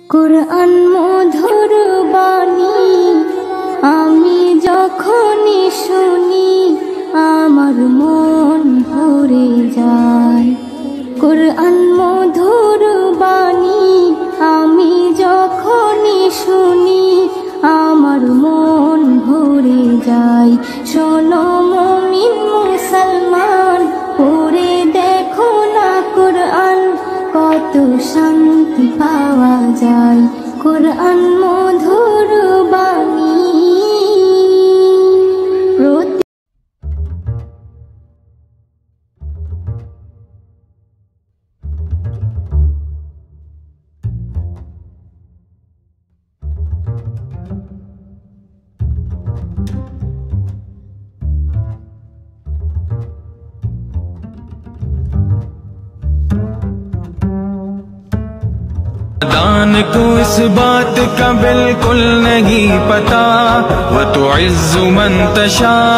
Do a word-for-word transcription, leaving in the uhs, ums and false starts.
কুরআন মধুর বাণী আমি যখনই শুনি আমার মন ভরে যায়। কুরআন মধুর বাণী আমি যখনই শুনি আমার মন ভরে যায়। শোনো মুমিন মুসলমান, পড়ে দেখো না কুরআন, কত শান্তি পাওয়া যায়। কুরআন মধুর বাণী दान को इस बात का बिल्कुल नहीं पता, व तुइज़्ज़ु मन तशा।